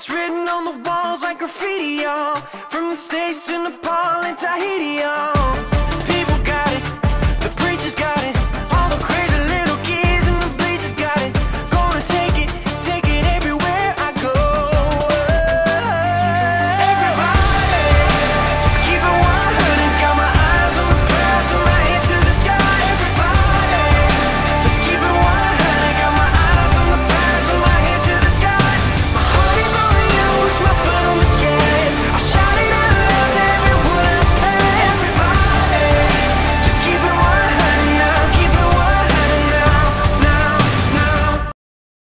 It's written on the walls like graffiti, y'all. From the States to Nepal and Tahiti, y'all.